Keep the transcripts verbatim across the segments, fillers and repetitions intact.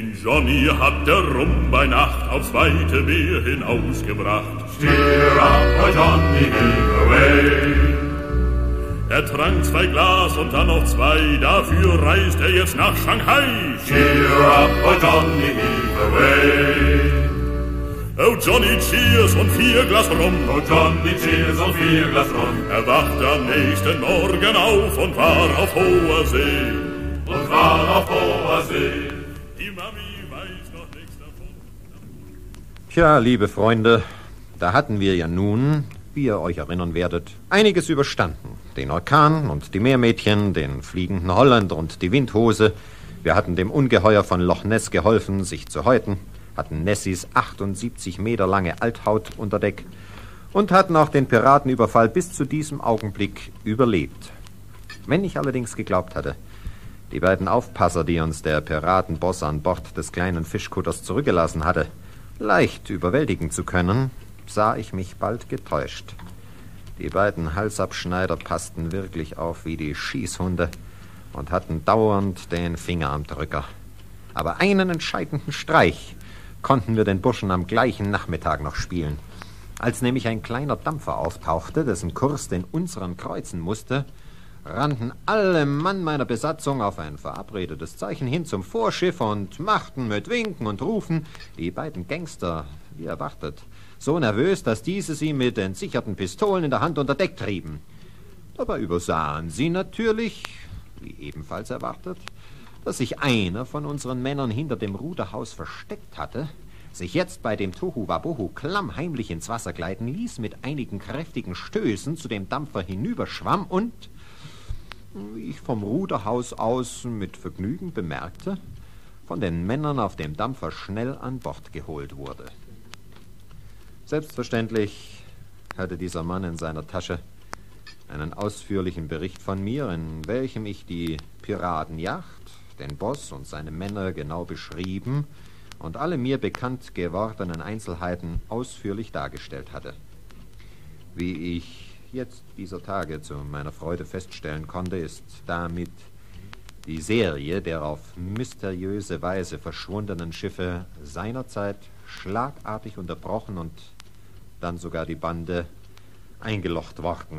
Den Johnny hat der Rum bei Nacht aufs weite Meer hinausgebracht. Steer up, oh Johnny, heave away. Er trank zwei Glas und dann noch zwei, dafür reist er jetzt nach Shanghai. Cheer up, oh Johnny, heave away. Oh Johnny, cheers und vier Glas Rum. Oh Johnny, cheers und vier Glas Rum. Er wachte am nächsten Morgen auf und war auf hoher See. Und war auf hoher See. Die Mami weiß noch nichts davon. Tja, liebe Freunde, da hatten wir ja nun, wie ihr euch erinnern werdet, einiges überstanden. Den Orkan und die Meermädchen, den fliegenden Holländer und die Windhose. Wir hatten dem Ungeheuer von Loch Ness geholfen, sich zu häuten, hatten Nessies achtundsiebzig Meter lange Althaut unter Deck und hatten auch den Piratenüberfall bis zu diesem Augenblick überlebt. Wenn ich allerdings geglaubt hatte, die beiden Aufpasser, die uns der Piratenboss an Bord des kleinen Fischkutters zurückgelassen hatte, leicht überwältigen zu können, sah ich mich bald getäuscht. Die beiden Halsabschneider passten wirklich auf wie die Schießhunde und hatten dauernd den Finger am Drücker. Aber einen entscheidenden Streich konnten wir den Burschen am gleichen Nachmittag noch spielen. Als nämlich ein kleiner Dampfer auftauchte, dessen Kurs den unseren kreuzen musste, rannten alle Mann meiner Besatzung auf ein verabredetes Zeichen hin zum Vorschiff und machten mit Winken und Rufen die beiden Gangster, wie erwartet, so nervös, dass diese sie mit entsicherten Pistolen in der Hand unter Deck trieben. Dabei übersahen sie natürlich, wie ebenfalls erwartet, dass sich einer von unseren Männern hinter dem Ruderhaus versteckt hatte, sich jetzt bei dem Tohuwabohu klammheimlich ins Wasser gleiten ließ, mit einigen kräftigen Stößen zu dem Dampfer hinüberschwamm und, wie ich vom Ruderhaus aus mit Vergnügen bemerkte, von den Männern auf dem Dampfer schnell an Bord geholt wurde. Selbstverständlich hatte dieser Mann in seiner Tasche einen ausführlichen Bericht von mir, in welchem ich die Piratenjacht, den Boss und seine Männer genau beschrieben und alle mir bekannt gewordenen Einzelheiten ausführlich dargestellt hatte. Wie ich jetzt dieser Tage zu meiner Freude feststellen konnte, ist damit die Serie der auf mysteriöse Weise verschwundenen Schiffe seinerzeit schlagartig unterbrochen und dann sogar die Bande eingelocht worden.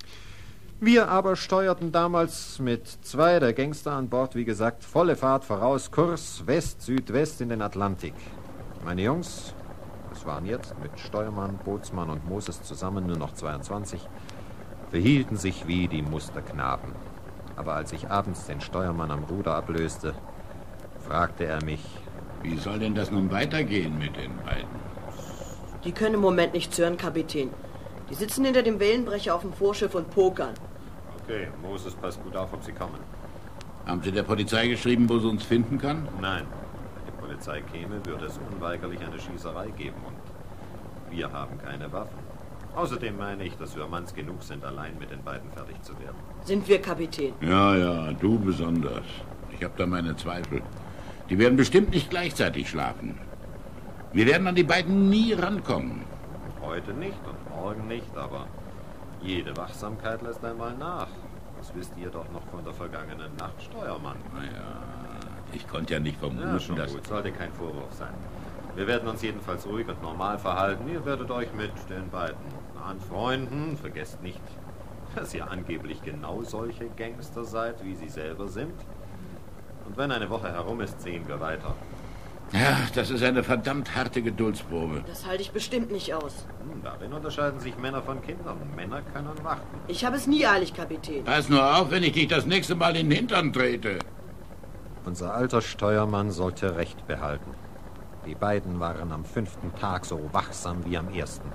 Wir aber steuerten damals mit zwei der Gangster an Bord, wie gesagt, volle Fahrt voraus, Kurs West-Südwest in den Atlantik. Meine Jungs, es waren jetzt mit Steuermann, Bootsmann und Moses zusammen nur noch zweiundzwanzig, verhielten sich wie die Musterknaben. Aber als ich abends den Steuermann am Ruder ablöste, fragte er mich: Wie soll denn das nun weitergehen mit den beiden? Die können im Moment nichts hören, Kapitän. Die sitzen hinter dem Wellenbrecher auf dem Vorschiff und pokern. Okay, Moses, passt gut auf, ob sie kommen. Haben Sie der Polizei geschrieben, wo sie uns finden kann? Nein. Wenn die Polizei käme, würde es unweigerlich eine Schießerei geben und wir haben keine Waffen. Außerdem meine ich, dass wir Manns genug sind, allein mit den beiden fertig zu werden. Sind wir, Kapitän? Ja, ja, du besonders. Ich habe da meine Zweifel. Die werden bestimmt nicht gleichzeitig schlafen. Wir werden an die beiden nie rankommen. Heute nicht und morgen nicht, aber jede Wachsamkeit lässt einmal nach. Das wisst ihr doch noch von der vergangenen Nacht, Steuermann. Naja, ich konnte ja nicht vermuten, Ja, schon dass... gut, sollte kein Vorwurf sein. Wir werden uns jedenfalls ruhig und normal verhalten. Ihr werdet euch mit den beiden anfreunden. Vergesst nicht, dass ihr angeblich genau solche Gangster seid, wie sie selber sind. Und wenn eine Woche herum ist, sehen wir weiter. Ja, das ist eine verdammt harte Geduldsprobe. Das halte ich bestimmt nicht aus. Hm, darin unterscheiden sich Männer von Kindern. Männer können warten. Ich habe es nie eilig, Kapitän. Pass nur auf, wenn ich dich das nächste Mal in den Hintern trete. Unser alter Steuermann sollte Recht behalten. Die beiden waren am fünften Tag so wachsam wie am ersten.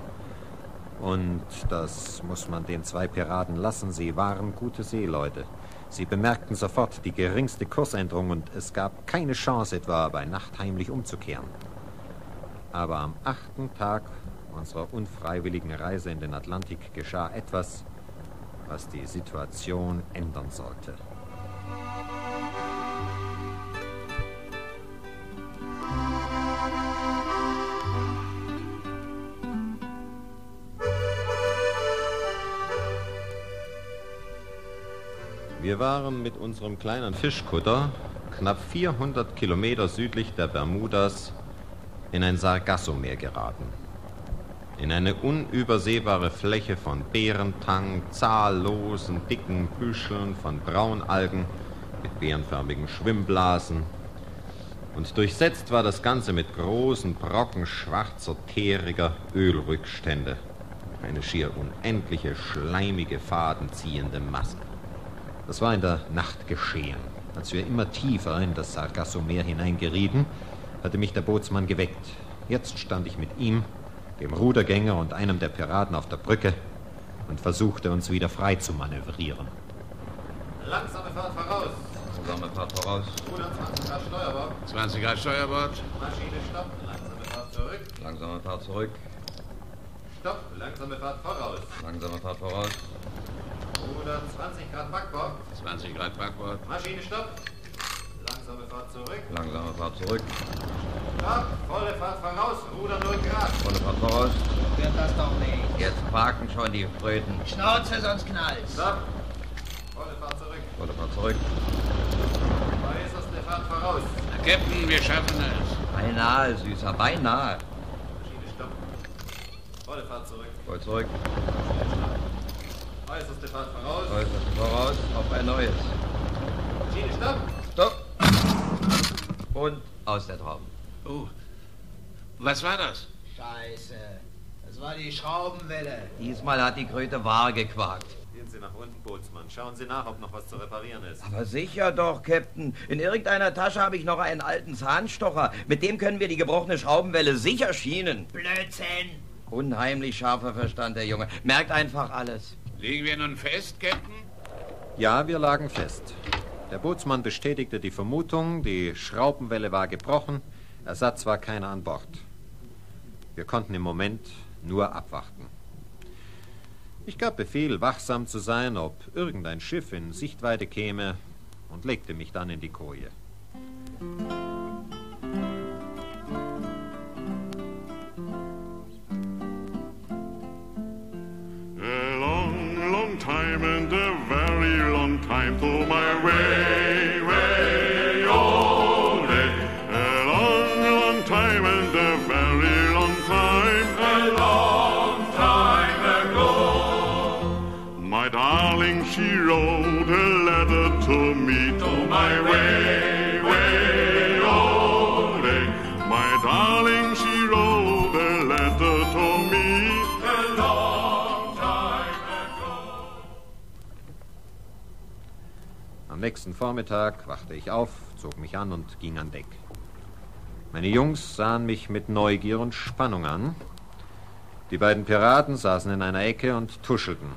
Und das muss man den zwei Piraten lassen. Sie waren gute Seeleute. Sie bemerkten sofort die geringste Kursänderung und es gab keine Chance, etwa bei Nacht heimlich umzukehren. Aber am achten Tag unserer unfreiwilligen Reise in den Atlantik geschah etwas, was die Situation ändern sollte. Wir waren mit unserem kleinen Fischkutter knapp vierhundert Kilometer südlich der Bermudas in ein Sargassomeer geraten. In eine unübersehbare Fläche von Beerentang, zahllosen, dicken Büscheln von Braunalgen mit beerenförmigen Schwimmblasen. Und durchsetzt war das Ganze mit großen Brocken schwarzer, teeriger Ölrückstände. Eine schier unendliche, schleimige, fadenziehende Masse. Das war in der Nacht geschehen. Als wir immer tiefer in das Sargassomeer hineingerieten, hatte mich der Bootsmann geweckt. Jetzt stand ich mit ihm, dem Rudergänger und einem der Piraten auf der Brücke und versuchte, uns wieder frei zu manövrieren. Langsame Fahrt voraus. Langsame Fahrt voraus. Ruder zwanzig Grad Steuerbord. zwanzig Grad Steuerbord. Maschine stopp. Langsame Fahrt zurück. Langsame Fahrt zurück. Stopp. Langsame Fahrt voraus. Langsame Fahrt voraus. Ruder zwanzig Grad Backbord. zwanzig Grad Backbord. Maschine stopp. Langsame Fahrt zurück. Langsame Fahrt zurück. Stopp. Volle Fahrt voraus. Ruder null Grad. Volle Fahrt voraus. Wird das doch nicht. Jetzt parken schon die Fröten. Schnauze, sonst knallt's. Stopp. Volle Fahrt zurück. Volle Fahrt zurück. Äußerste Fahrt voraus. Captain, wir schaffen es. Beinahe, Süßer, beinahe. Maschine stopp. Volle Fahrt zurück. Voll zurück. Äußerste Fahrt voraus. Äußerst voraus. Auf ein neues. Maschine stopp. Stopp. Und aus der Traube. Oh, was war das? Scheiße. Das war die Schraubenwelle. Diesmal hat die Kröte wahr gequakt. Gehen Sie nach unten, Bootsmann. Schauen Sie nach, ob noch was zu reparieren ist. Aber sicher doch, Captain. In irgendeiner Tasche habe ich noch einen alten Zahnstocher. Mit dem können wir die gebrochene Schraubenwelle sicher schienen. Blödsinn. Unheimlich scharfer Verstand, der Junge. Merkt einfach alles. Liegen wir nun fest, Captain? Ja, wir lagen fest. Der Bootsmann bestätigte die Vermutung, die Schraubenwelle war gebrochen, Ersatz war keiner an Bord. Wir konnten im Moment nur abwarten. Ich gab Befehl, wachsam zu sein, ob irgendein Schiff in Sichtweite käme, und legte mich dann in die Koje. A long, long time and a very long time to my way, way, oh, day. A long, long time and a very long time, a long time ago. My darling, she wrote a letter to me, to my way, way, oh, day. My darling, she wrote a letter to me, a long time ago. Am nächsten Vormittag wachte ich auf, zog mich an und ging an Deck. Meine Jungs sahen mich mit Neugier und Spannung an. Die beiden Piraten saßen in einer Ecke und tuschelten.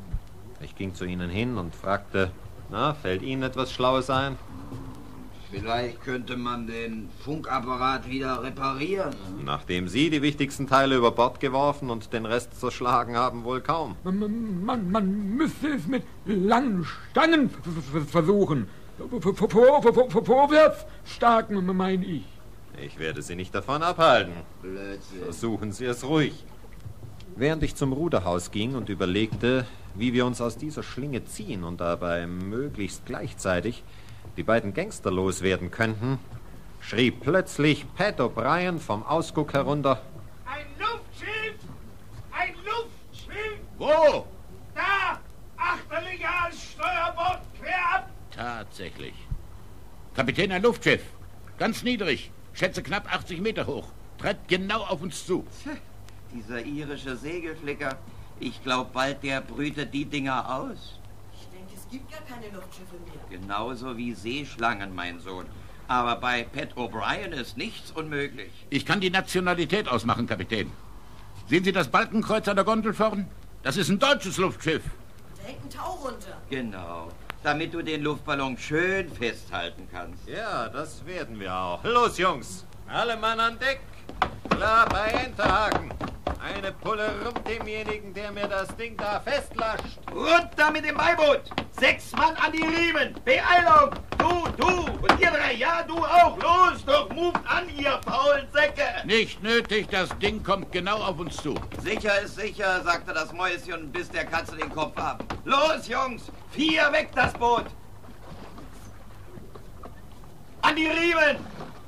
Ich ging zu ihnen hin und fragte, na, fällt Ihnen etwas Schlaues ein? Vielleicht könnte man den Funkapparat wieder reparieren. Nachdem Sie die wichtigsten Teile über Bord geworfen und den Rest zerschlagen haben, wohl kaum. Man, man, man müsste es mit langen Stangen versuchen. Vor, vor, vor, vor, vorwärts stark, meine ich. Ich werde Sie nicht davon abhalten. Blödsinn. Versuchen Sie es ruhig. Während ich zum Ruderhaus ging und überlegte, wie wir uns aus dieser Schlinge ziehen und dabei möglichst gleichzeitig die beiden Gangster loswerden könnten, schrie plötzlich Pat O'Brien vom Ausguck herunter: Ein Luftschiff! Ein Luftschiff! Wo? Da! Achterlicher als Steuerbord quer ab! Tatsächlich. Kapitän, ein Luftschiff. Ganz niedrig. Schätze knapp achtzig Meter hoch. Treibt genau auf uns zu. Dieser irische Segelflicker. Ich glaube, bald der brütet die Dinger aus. Ich denke, es gibt gar keine Luftschiffe mehr. Genauso wie Seeschlangen, mein Sohn. Aber bei Pat O'Brien ist nichts unmöglich. Ich kann die Nationalität ausmachen, Kapitän. Sehen Sie das Balkenkreuz an der Gondel vorn? Das ist ein deutsches Luftschiff. Da hängt ein Tau runter. Genau. Damit du den Luftballon schön festhalten kannst. Ja, das werden wir auch. Los, Jungs. Alle Mann an Deck. Klar bei Hinterhaken. Eine Pulle rum demjenigen, der mir das Ding da festlascht. Runter mit dem Beiboot! Sechs Mann an die Riemen! Beeilung! Du, du und ihr drei, ja, du auch! Los, doch, moved an, ihr faulen Säcke! Nicht nötig, das Ding kommt genau auf uns zu. Sicher ist sicher, sagte das Mäuschen und biss der Katze den Kopf ab. Los, Jungs! Vier weg das Boot! an die Riemen!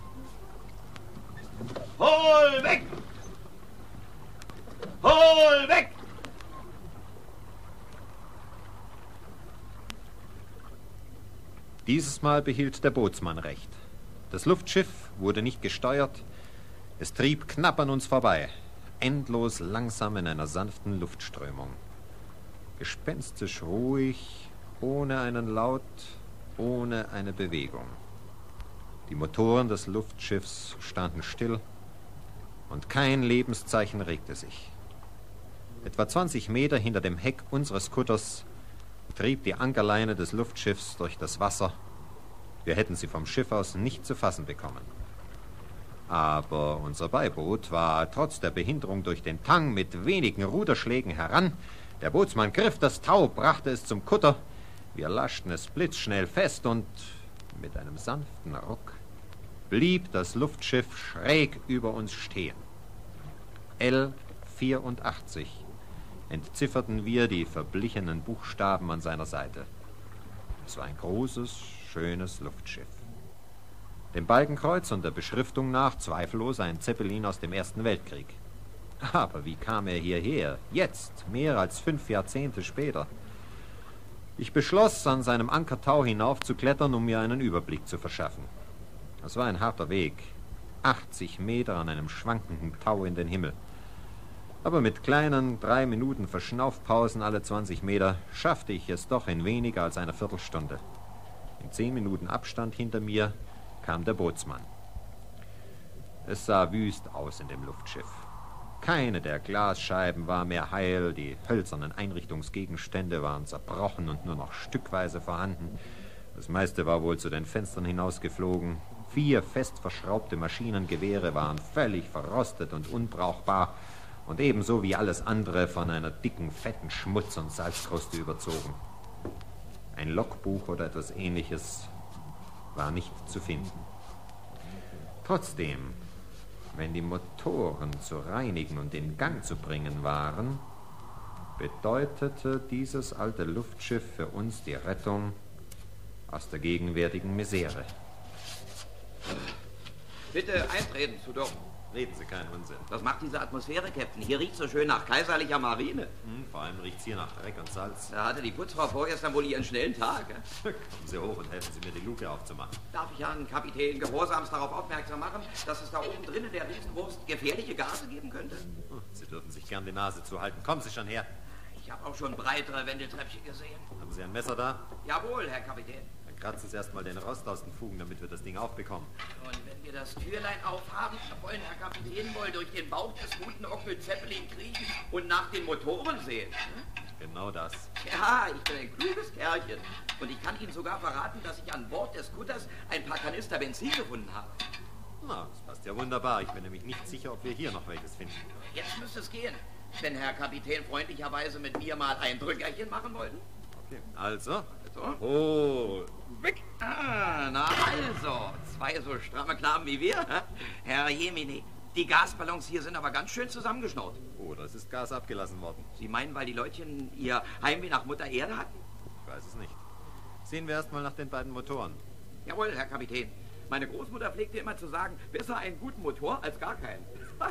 Hol weg! Hol weg! Dieses Mal behielt der Bootsmann recht. Das Luftschiff wurde nicht gesteuert. Es trieb knapp an uns vorbei, endlos langsam in einer sanften Luftströmung. Gespenstisch ruhig, ohne einen Laut, ohne eine Bewegung. Die Motoren des Luftschiffs standen still und kein Lebenszeichen regte sich. Etwa zwanzig Meter hinter dem Heck unseres Kutters trieb die Ankerleine des Luftschiffs durch das Wasser. Wir hätten sie vom Schiff aus nicht zu fassen bekommen. Aber unser Beiboot war trotz der Behinderung durch den Tang mit wenigen Ruderschlägen heran. Der Bootsmann griff das Tau, brachte es zum Kutter. Wir laschten es blitzschnell fest und mit einem sanften Ruck blieb das Luftschiff schräg über uns stehen. L vierundachtzig entzifferten wir die verblichenen Buchstaben an seiner Seite. Es war ein großes, schönes Luftschiff. Dem Balkenkreuz und der Beschriftung nach zweifellos ein Zeppelin aus dem Ersten Weltkrieg. Aber wie kam er hierher? Jetzt, mehr als fünf Jahrzehnte später. Ich beschloss, an seinem Ankertau hinaufzuklettern, um mir einen Überblick zu verschaffen. Es war ein harter Weg. achtzig Meter an einem schwankenden Tau in den Himmel. Aber mit kleinen, drei Minuten Verschnaufpausen alle zwanzig Meter schaffte ich es doch in weniger als einer Viertelstunde. In zehn Minuten Abstand hinter mir kam der Bootsmann. Es sah wüst aus in dem Luftschiff. Keine der Glasscheiben war mehr heil, die hölzernen Einrichtungsgegenstände waren zerbrochen und nur noch stückweise vorhanden. Das meiste war wohl zu den Fenstern hinausgeflogen. Vier fest verschraubte Maschinengewehre waren völlig verrostet und unbrauchbar und ebenso wie alles andere von einer dicken, fetten Schmutz- und Salzkruste überzogen. Ein Logbuch oder etwas Ähnliches war nicht zu finden. Trotzdem, wenn die Motoren zu reinigen und in Gang zu bringen waren, bedeutete dieses alte Luftschiff für uns die Rettung aus der gegenwärtigen Misere. Bitte eintreten, Sudok. Reden Sie keinen Unsinn. Was macht diese Atmosphäre, Captain? Hier riecht so schön nach kaiserlicher Marine. Hm, vor allem riecht's hier nach Dreck und Salz. Da hatte die Putzfrau vorgestern wohl ihren schnellen Tag. Kommen Sie hoch und helfen Sie mir, die Luke aufzumachen. Darf ich Herrn Kapitän Gehorsams darauf aufmerksam machen, dass es da oben drin in der Riesenwurst gefährliche Gase geben könnte? Sie dürfen sich gern die Nase zuhalten. Kommen Sie schon her. Ich habe auch schon breitere Wendeltreppchen gesehen. Haben Sie ein Messer da? Jawohl, Herr Kapitän. Dann kratzen Sie erstmal den Rost aus den Fugen, damit wir das Ding aufbekommen. Und wenn wir das Türlein aufhaben, wollen Herr Kapitän wohl durch den Bauch des guten Onkel Zeppelin kriechen und nach den Motoren sehen. Hm? Genau das. Ja, ich bin ein kluges Kerlchen. Und ich kann Ihnen sogar verraten, dass ich an Bord des Kutters ein paar Kanister Benzin gefunden habe. Na, das passt ja wunderbar. Ich bin nämlich nicht sicher, ob wir hier noch welches finden. Jetzt müsste es gehen, wenn Herr Kapitän freundlicherweise mit mir mal ein Drückerchen machen wollten. Okay, also. So. Oh. Weg. Ah, na also. Zwei so stramme Knaben wie wir. Hä? Herr Jemini, die Gasballons hier sind aber ganz schön zusammengeschnauzt. Oh, das ist Gas abgelassen worden. Sie meinen, weil die Leutchen ihr Heimweh nach Mutter Erde hatten? Ich weiß es nicht. Sehen wir erst mal nach den beiden Motoren. Jawohl, Herr Kapitän. Meine Großmutter pflegte immer zu sagen, besser einen guten Motor als gar keinen.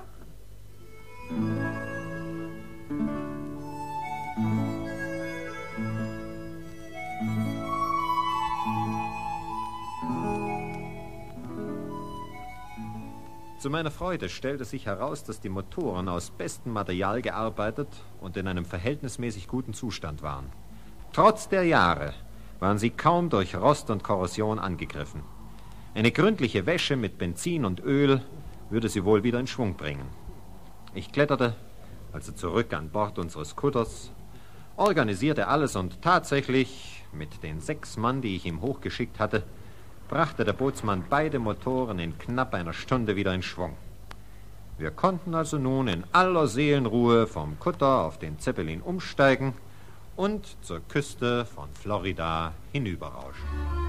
Zu meiner Freude stellte sich heraus, dass die Motoren aus bestem Material gearbeitet und in einem verhältnismäßig guten Zustand waren. Trotz der Jahre waren sie kaum durch Rost und Korrosion angegriffen. Eine gründliche Wäsche mit Benzin und Öl würde sie wohl wieder in Schwung bringen. Ich kletterte also zurück an Bord unseres Kutters, organisierte alles und tatsächlich mit den sechs Mann, die ich ihm hochgeschickt hatte, brachte der Bootsmann beide Motoren in knapp einer Stunde wieder in Schwung. Wir konnten also nun in aller Seelenruhe vom Kutter auf den Zeppelin umsteigen und zur Küste von Florida hinüberrauschen.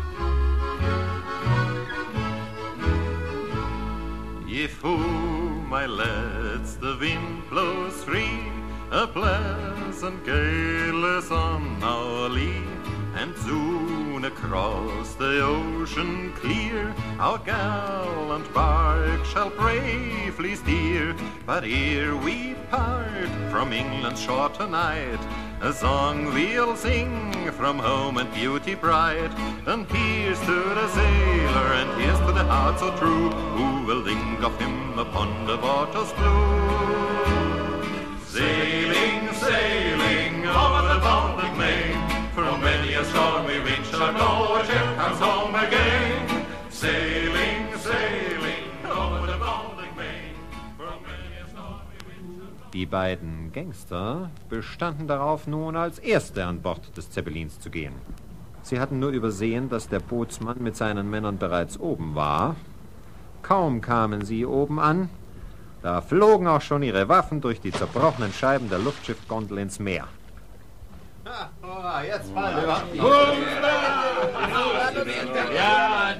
Je fou, my lads, the wind blows free, a pleasant gale is on our lee, and soon a Across the ocean clear, our gallant bark shall bravely steer. But ere we part from England's shore tonight, a song we'll sing from home and beauty bright. And here's to the sailor, and here's to the heart so true, who will think of him upon the waters blue. Sailing, sailing over the Baltic main, from many a stormy wind shall blow, a ship comes home again. Sailing, sailing over the Baltic main, from many a stormy wind shall blow. Die beiden Gangster bestanden darauf, nun als Erste an Bord des Zeppelins zu gehen. Sie hatten nur übersehen, dass der Bootsmann mit seinen Männern bereits oben war. Kaum kamen sie oben an, da flogen auch schon ihre Waffen durch die zerbrochenen Scheiben der Luftschiffgondel ins Meer. Ah, oh, jetzt fallen wir. Ja,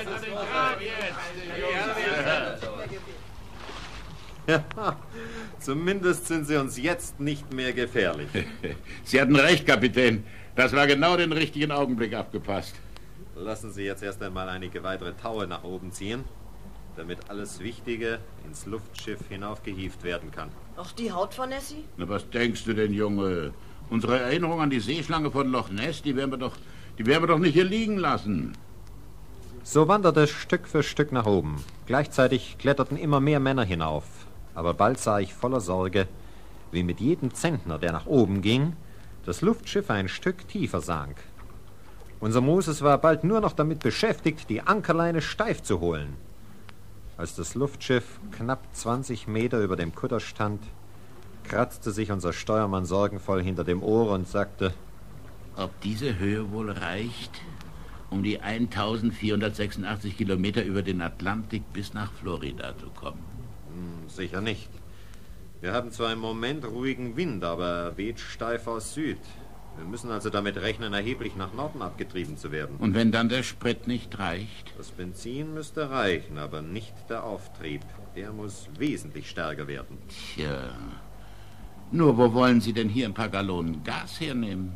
ja, zumindest sind sie uns jetzt nicht mehr gefährlich. Sie hatten recht, Kapitän. Das war genau den richtigen Augenblick abgepasst. Lassen Sie jetzt erst einmal einige weitere Taue nach oben ziehen, damit alles Wichtige ins Luftschiff hinaufgehievt werden kann. Auch die Haut von Nessie? Na, was denkst du denn, Junge? Unsere Erinnerung an die Seeschlange von Loch Ness, die werden wir doch, die werden wir doch nicht hier liegen lassen. So wanderte es Stück für Stück nach oben. Gleichzeitig kletterten immer mehr Männer hinauf. Aber bald sah ich voller Sorge, wie mit jedem Zentner, der nach oben ging, das Luftschiff ein Stück tiefer sank. Unser Moses war bald nur noch damit beschäftigt, die Ankerleine steif zu holen. Als das Luftschiff knapp zwanzig Meter über dem Kutter stand, kratzte sich unser Steuermann sorgenvoll hinter dem Ohr und sagte: Ob diese Höhe wohl reicht, um die eintausendvierhundertsechsundachtzig Kilometer über den Atlantik bis nach Florida zu kommen? Hm, sicher nicht. Wir haben zwar im Moment ruhigen Wind, aber er weht steif aus Süd. Wir müssen also damit rechnen, erheblich nach Norden abgetrieben zu werden. Und wenn dann der Sprit nicht reicht? Das Benzin müsste reichen, aber nicht der Auftrieb. Der muss wesentlich stärker werden. Tja, nur wo wollen Sie denn hier ein paar Gallonen Gas hernehmen?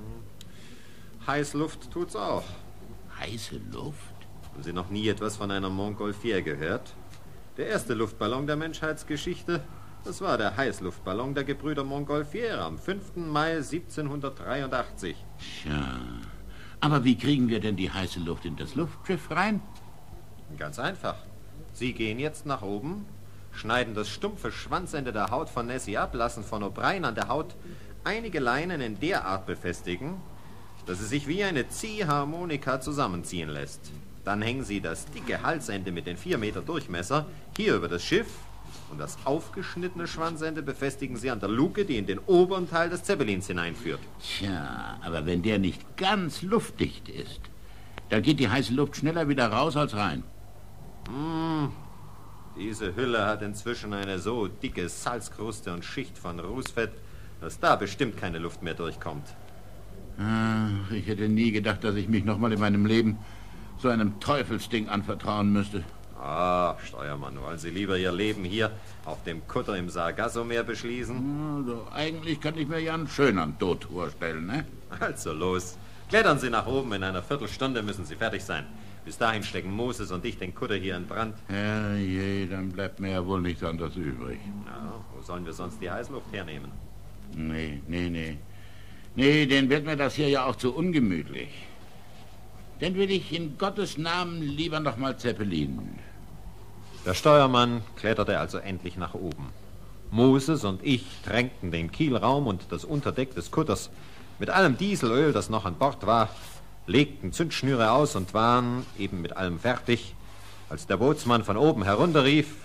Hm. Heißluft tut's auch. Heiße Luft? Haben Sie noch nie etwas von einer Montgolfière gehört? Der erste Luftballon der Menschheitsgeschichte, das war der Heißluftballon der Gebrüder Montgolfière am fünften Mai siebzehnhundertdreiundachtzig. Tja, aber wie kriegen wir denn die heiße Luft in das Luftschiff rein? Ganz einfach. Sie gehen jetzt nach oben, schneiden das stumpfe Schwanzende der Haut von Nessie ab, lassen von O'Brien an der Haut einige Leinen in der Art befestigen, dass sie sich wie eine Ziehharmonika zusammenziehen lässt. Dann hängen Sie das dicke Halsende mit den vier Meter Durchmesser hier über das Schiff und das aufgeschnittene Schwanzende befestigen Sie an der Luke, die in den oberen Teil des Zeppelins hineinführt. Tja, aber wenn der nicht ganz luftdicht ist, dann geht die heiße Luft schneller wieder raus als rein. Hm, diese Hülle hat inzwischen eine so dicke Salzkruste und Schicht von Rußfett, dass da bestimmt keine Luft mehr durchkommt. Ach, ich hätte nie gedacht, dass ich mich noch mal in meinem Leben so einem Teufelsding anvertrauen müsste. Ah, Steuermann, wollen Sie lieber Ihr Leben hier auf dem Kutter im Sargassomeer beschließen? Also, eigentlich kann ich mir ja einen schöneren Tod vorstellen, ne? Also los. Klettern Sie nach oben, in einer Viertelstunde müssen Sie fertig sein. Bis dahin stecken Moses und ich den Kutter hier in Brand. Herrje, dann bleibt mir ja wohl nichts anderes übrig. Na, wo sollen wir sonst die Heißluft hernehmen? Nee, nee, nee. Nee, den wird mir das hier ja auch zu ungemütlich. Dann will ich in Gottes Namen lieber noch mal Zeppelin. Der Steuermann kletterte also endlich nach oben. Moses und ich tränkten den Kielraum und das Unterdeck des Kutters mit allem Dieselöl, das noch an Bord war, legten Zündschnüre aus und waren eben mit allem fertig, als der Bootsmann von oben herunterrief: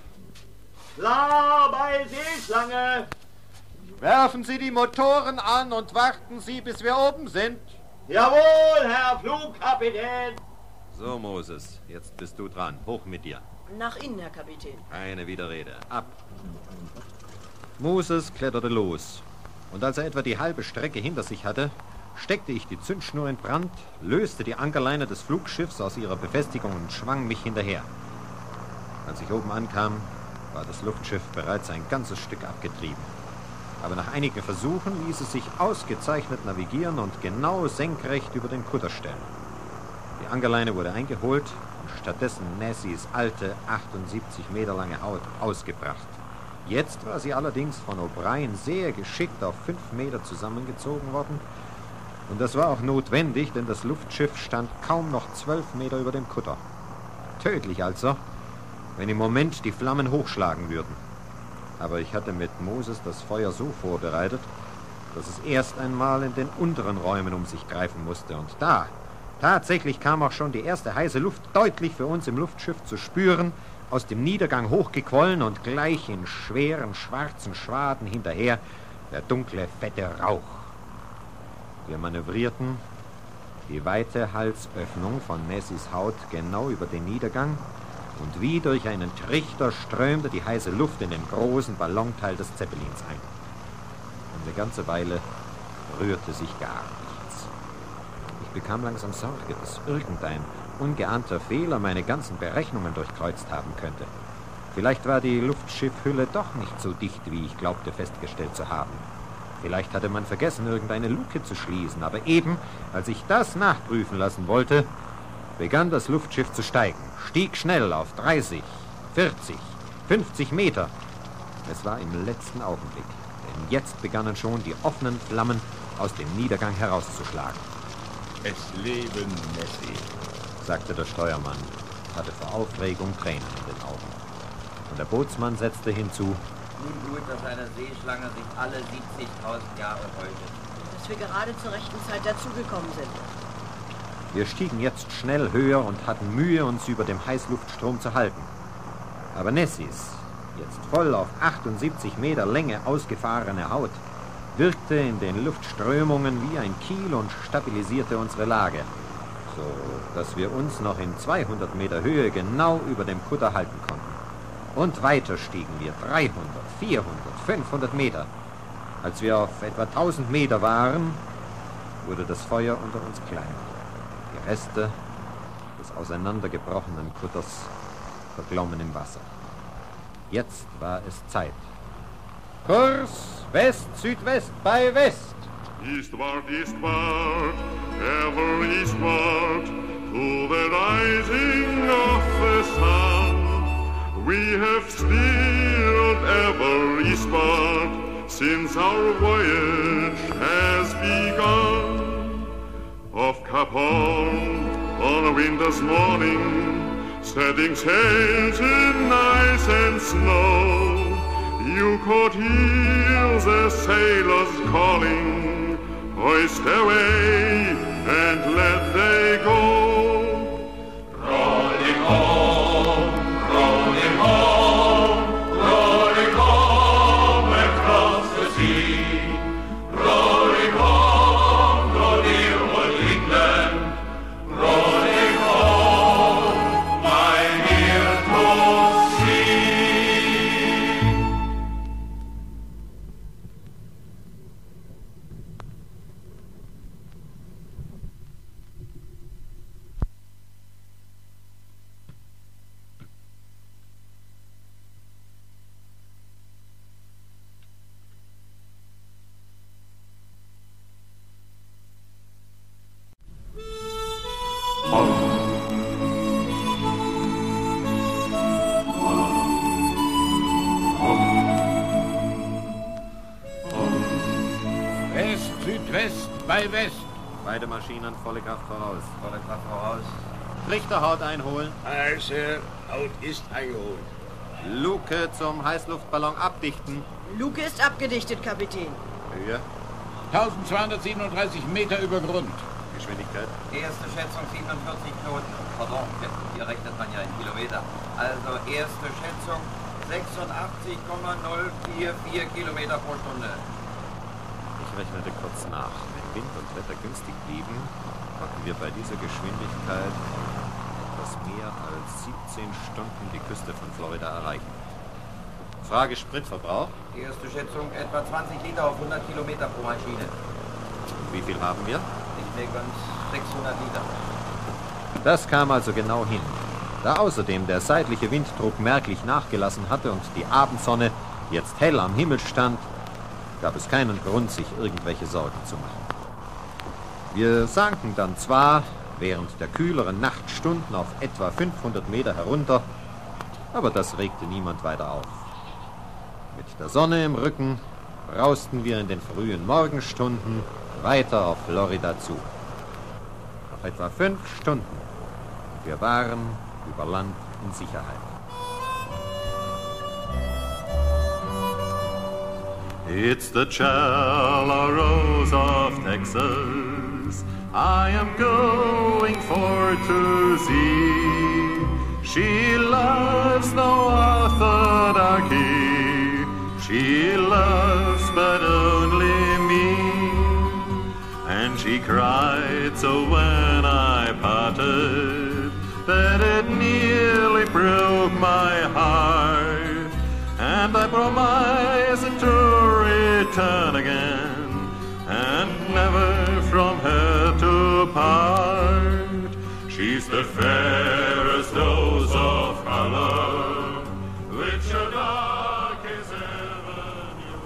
Klar bei Seeschlange! Werfen Sie die Motoren an und warten Sie, bis wir oben sind. Jawohl, Herr Flugkapitän! So, Moses, jetzt bist du dran. Hoch mit dir. Nach Ihnen, Herr Kapitän. Keine Widerrede. Ab. Moses kletterte los. Und als er etwa die halbe Strecke hinter sich hatte, steckte ich die Zündschnur in Brand, löste die Ankerleine des Flugschiffs aus ihrer Befestigung und schwang mich hinterher. Als ich oben ankam, war das Luftschiff bereits ein ganzes Stück abgetrieben. Aber nach einigen Versuchen ließ es sich ausgezeichnet navigieren und genau senkrecht über den Kutter stellen. Die Ankerleine wurde eingeholt und stattdessen Nessies alte, achtundsiebzig Meter lange Haut ausgebracht. Jetzt war sie allerdings von O'Brien sehr geschickt auf fünf Meter zusammengezogen worden. Und das war auch notwendig, denn das Luftschiff stand kaum noch zwölf Meter über dem Kutter. Tödlich also, wenn im Moment die Flammen hochschlagen würden. Aber ich hatte mit Moses das Feuer so vorbereitet, dass es erst einmal in den unteren Räumen um sich greifen musste. Und da, tatsächlich kam auch schon die erste heiße Luft deutlich für uns im Luftschiff zu spüren, aus dem Niedergang hochgequollen und gleich in schweren, schwarzen Schwaden hinterher der dunkle, fette Rauch. Wir manövrierten die weite Halsöffnung von Nessies Haut genau über den Niedergang und wie durch einen Trichter strömte die heiße Luft in den großen Ballonteil des Zeppelins ein. Eine ganze Weile rührte sich gar nichts. Ich bekam langsam Sorge, dass irgendein ungeahnter Fehler meine ganzen Berechnungen durchkreuzt haben könnte. Vielleicht war die Luftschiffhülle doch nicht so dicht, wie ich glaubte festgestellt zu haben. Vielleicht hatte man vergessen, irgendeine Luke zu schließen, aber eben, als ich das nachprüfen lassen wollte, begann das Luftschiff zu steigen, stieg schnell auf dreißig, vierzig, fünfzig Meter. Es war im letzten Augenblick, denn jetzt begannen schon die offenen Flammen aus dem Niedergang herauszuschlagen. Es leben Nessie, sagte der Steuermann, hatte vor Aufregung Tränen in den Augen. Und der Bootsmann setzte hinzu: Nun gut, dass eine Seeschlange sich alle siebzigtausend Jahre häutet. Dass wir gerade zur rechten Zeit dazugekommen sind. Wir stiegen jetzt schnell höher und hatten Mühe, uns über dem Heißluftstrom zu halten. Aber Nessies, jetzt voll auf achtundsiebzig Meter Länge ausgefahrene Haut, wirkte in den Luftströmungen wie ein Kiel und stabilisierte unsere Lage, so dass wir uns noch in zweihundert Meter Höhe genau über dem Kutter halten konnten. Und weiter stiegen wir dreihundert, vierhundert, fünfhundert Meter. Als wir auf etwa tausend Meter waren, wurde das Feuer unter uns kleiner. Die Reste des auseinandergebrochenen Kutters verglommen im Wasser. Jetzt war es Zeit. Kurs West-Südwest bei West. Eastward, eastward, ever eastward, to the rising of the sun. We have steered ever eastward, since our voyage has begun. Off Cap Horn, on a winter's morning, setting sails in ice and snow, you could hear the sailors calling, hoist away and let they go. Rolling home, rolling home, rolling home across the sea. Rolling home, go dear old England, rolling home, my dear to see. West, Südwest, bei West. Beide Maschinen volle Kraft voraus. Volle Kraft voraus. Lichterhaut einholen. Aye, Sir. Haut ist eingeholt. Luke zum Heißluftballon abdichten. Luke ist abgedichtet, Kapitän. Höhe, eintausendzweihundertsiebenunddreißig Meter über Grund. Geschwindigkeit. Erste Schätzung siebenundvierzig Knoten. Pardon, hier rechnet man ja in Kilometer. Also erste Schätzung sechsundachtzig Komma null vier vier Kilometer pro Stunde. Ich rechnete kurz nach. Wenn Wind und Wetter günstig blieben, konnten wir bei dieser Geschwindigkeit etwas mehr als siebzehn Stunden die Küste von Florida erreichen. Frage Spritverbrauch. Erste Schätzung etwa zwanzig Liter auf hundert Kilometer pro Maschine. Und wie viel haben wir? Ich denke ganz sechshundert Liter. Das kam also genau hin. Da außerdem der seitliche Winddruck merklich nachgelassen hatte und die Abendsonne jetzt hell am Himmel stand, gab es keinen Grund, sich irgendwelche Sorgen zu machen. Wir sanken dann zwar, während der kühleren Nachtstunden auf etwa fünfhundert Meter herunter, aber das regte niemand weiter auf. Mit der Sonne im Rücken brausten wir in den frühen Morgenstunden weiter auf Florida zu. Noch etwa fünf Stunden. Wir waren über Land in Sicherheit. It's the Chella Rose of Texas I am going for to see. She loves no orthodoxy, she loves but only me. And she cried so when I parted that it nearly broke my heart. And I promised to return again and never from her to part. She's the fairest rose of color which a dark is ever knew.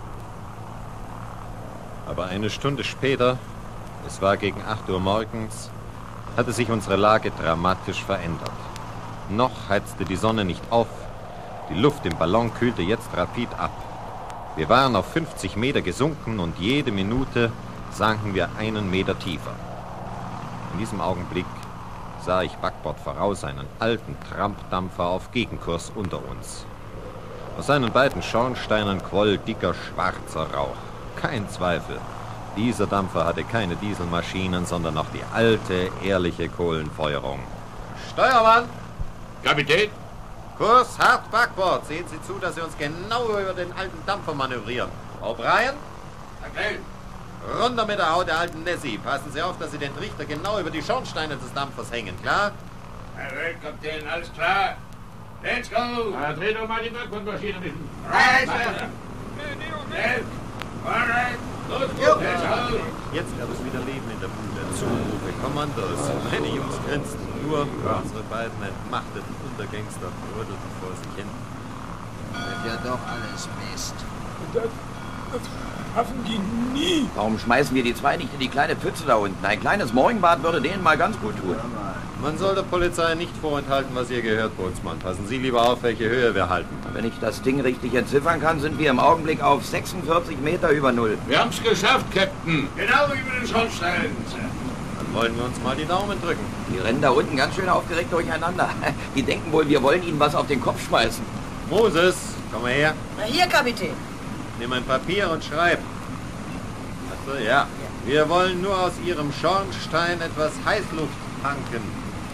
Aber eine Stunde später, es war gegen acht Uhr morgens, hatte sich unsere Lage dramatisch verändert. Noch heizte die Sonne nicht auf, die Luft im Ballon kühlte jetzt rapid ab. Wir waren auf fünfzig Meter gesunken und jede Minute sanken wir einen Meter tiefer. In diesem Augenblick sah ich backbord voraus einen alten Trampdampfer auf Gegenkurs unter uns. Aus seinen beiden Schornsteinen quoll dicker schwarzer Rauch. Kein Zweifel, dieser Dampfer hatte keine Dieselmaschinen, sondern noch die alte, ehrliche Kohlenfeuerung. Steuermann! Kapitän? Kurs hart backbord. Sehen Sie zu, dass Sie uns genau über den alten Dampfer manövrieren. O'Brien? Okay. Runter mit der Haut der alten Nessie. Passen Sie auf, dass Sie den Trichter genau über die Schornsteine des Dampfers hängen, klar? Jawohl, Kapitän, alles klar. Let's go! Na, dreh doch mal die Backbordmaschine ein bisschen. Reise! Schnell! Alright! Los, let's go! Jetzt gab es wieder Leben in der Bude. Zurufe, Kommandos. Meine Jungs grinsten nur. Unsere beiden entmachteten Untergangster brödelten vor sich hin. Wird ja doch alles Mist. Das, das schaffen die nie. Warum schmeißen wir die zwei nicht in die kleine Pfütze da unten? Ein kleines Morgenbad würde denen mal ganz gut tun. Man soll der Polizei nicht vorenthalten, was ihr gehört, Bootsmann. Passen Sie lieber auf, welche Höhe wir halten. Wenn ich das Ding richtig entziffern kann, sind wir im Augenblick auf sechsundvierzig Meter über Null. Wir haben's geschafft, Captain. Genau über den Schornstein. Dann wollen wir uns mal die Daumen drücken. Die rennen da unten ganz schön aufgeregt durcheinander. Die denken wohl, wir wollen ihnen was auf den Kopf schmeißen. Moses, komm mal her. Na hier, Kapitän. Nimm ein Papier und schreib. Achso, ja. Wir wollen nur aus Ihrem Schornstein etwas Heißluft tanken.